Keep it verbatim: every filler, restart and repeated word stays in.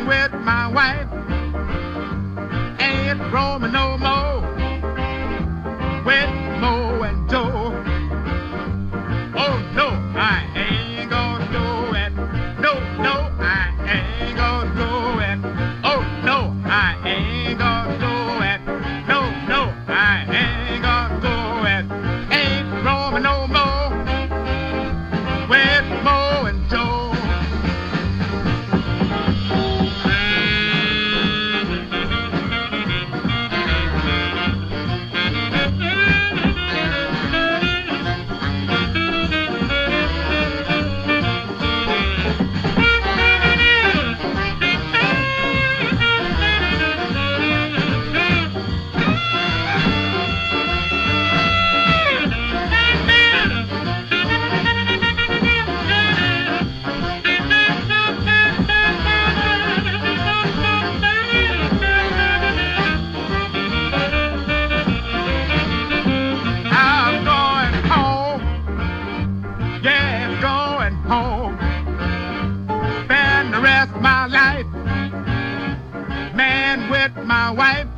man with my wife ain't roaming no more with Mo and Joe. Oh no, I ain't gonna do it. No, no, I ain't gonna do it. Oh no, I ain't gonna do it. No, no, I ain't gonna do it. Ain't roaming no more with Mo and Joe. My life, man with my wife